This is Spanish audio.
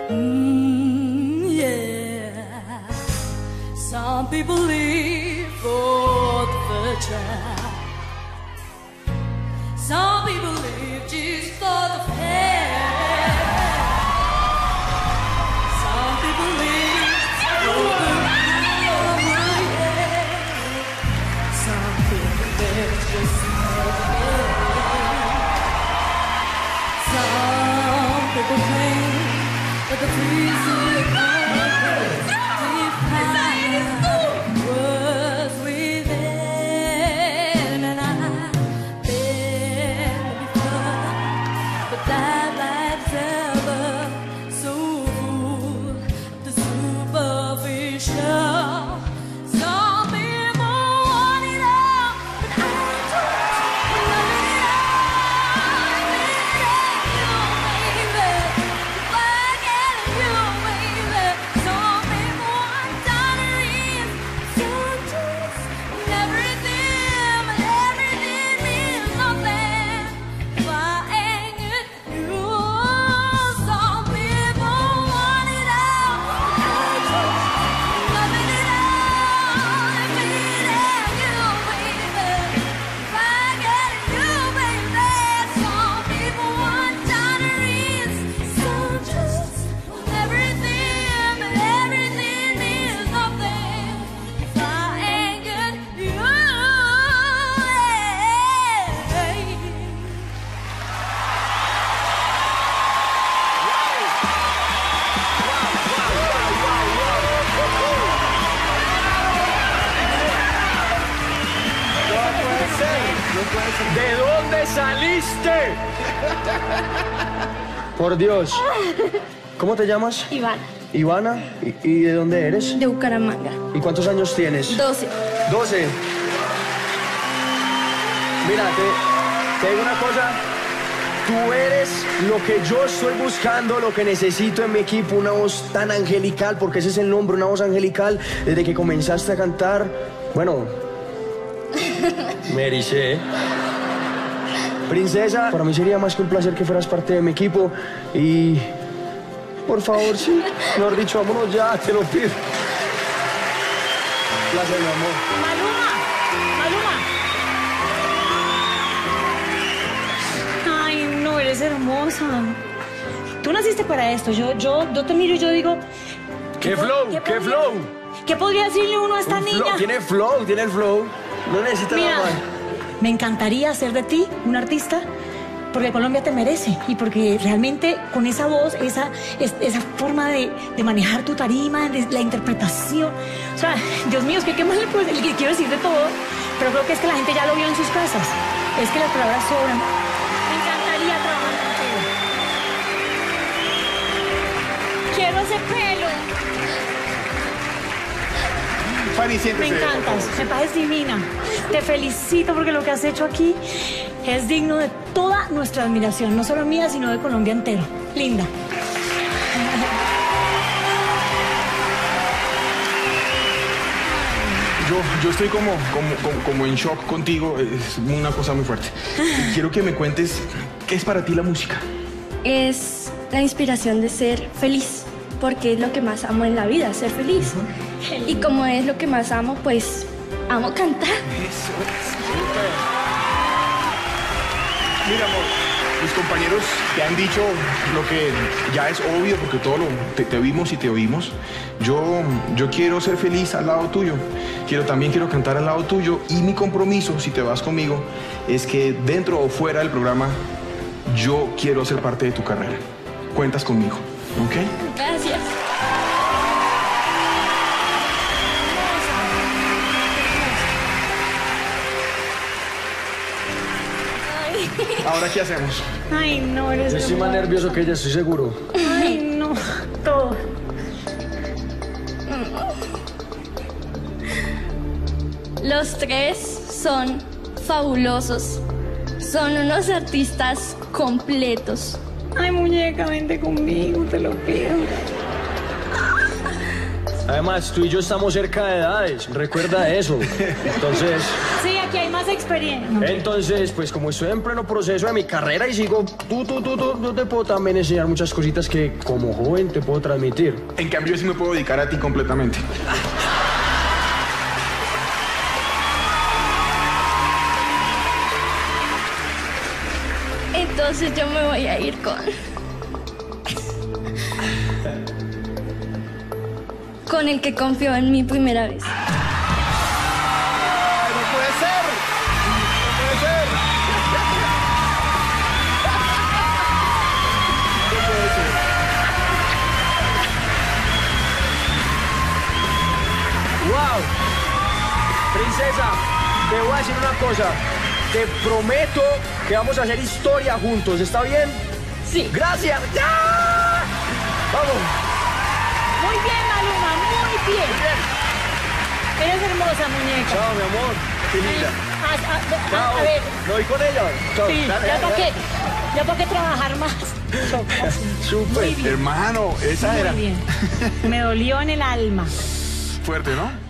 Yeah. Some people live for the future. Some people live just for the fame. Some people live for the power, yeah. Some people live just for the game. Some people claim that the peace of the was within, and I've been before, but that life's ever so full of the superficial. Some people want it all, but I don't want it all. If I get you, baby, some people want diamonds, soldiers, and everything, but everything means nothing if I ain't get you. Some people want it all, but I don't want it all. If I get you, baby, if I get you, baby, some people want diamonds, soldiers, and everything, but everything means nothing if I ain't get you. ¿De dónde saliste? Por Dios. ¿Cómo te llamas? Ivana, Ivana. ¿Y de dónde eres? de Bucaramanga. ¿Y cuántos años tienes? 12. 12. Mira, te digo una cosa. Tú eres lo que yo estoy buscando, lo que necesito en mi equipo, una voz tan angelical, porque ese es el nombre, una voz angelical. Desde que comenzaste a cantar, bueno, me ericé, ¿eh? Princesa, para mí sería más que un placer que fueras parte de mi equipo. Y, por favor, sí, mejor dicho, vámonos ya, te lo pido. Placer, mi amor. Maluma. Ay, no, eres hermosa. Tú naciste para esto. Yo te miro y yo digo... ¡Qué flow! ¡Qué flow! ¿Qué podría decirle uno a esta Un niña? flow, tiene el flow. No necesita Mira, nada más. me encantaría hacer de ti un artista porque Colombia te merece y porque realmente con esa voz, esa forma de manejar tu tarima, de la interpretación, o sea, Dios mío, es que qué más le quiero decir de todo, pero creo que es que la gente ya lo vio en sus casas, es que las palabras sobran. Me encantaría trabajar contigo. Quiero ese pelo. Fanny, Me siéntese, por encantas, favor. me pareces divina. Te felicito porque lo que has hecho aquí es digno de toda nuestra admiración, no solo mía, sino de Colombia entero. Linda. Yo estoy como en shock contigo, es una cosa muy fuerte. Quiero que me cuentes qué es para ti la música. Es la inspiración de ser feliz, porque es lo que más amo en la vida, ser feliz. Y como es lo que más amo, pues amo cantar. Mira, amor, mis compañeros te han dicho lo que ya es obvio, porque todo te vimos y te oímos. Yo quiero ser feliz al lado tuyo. También quiero cantar al lado tuyo. Y mi compromiso, si te vas conmigo, es que dentro o fuera del programa, yo quiero ser parte de tu carrera. Cuentas conmigo, ¿ok? Gracias. Ahora, ¿qué hacemos? Ay, no, eres Yo estoy más hermosa. nervioso que ella, estoy seguro. Ay, no, todo. Los tres son fabulosos. Son unos artistas completos. Ay, muñeca, vente conmigo, te lo pido. Además, tú y yo estamos cerca de edades, recuerda eso. Entonces, Sí, aquí aquí hay más experiencia. No. Entonces, pues como estoy en pleno proceso de mi carrera y sigo, yo te puedo también enseñar muchas cositas que como joven te puedo transmitir. En cambio, yo sí me puedo dedicar a ti completamente. Entonces yo me voy a ir con el que confió en mí primera vez. ¡No puede ser! ¡No puede ser! ¡No puede ser! ¡Wow! Princesa, te voy a decir una cosa. Te prometo que vamos a hacer historia juntos, ¿está bien? Sí. ¡Gracias! ¡Ya! ¡Vamos! Muy bien, Maluma, muy bien. Eres hermosa, muñeca. Chao, mi amor. Qué linda. Chao. A ver, ¿Me voy con ella? Chao. sí, Dale, ya dale, para dale. qué. Ya para qué trabajar más. Súper. Hermano, esa era Muy bien. Me dolió en el alma. fuerte, ¿no?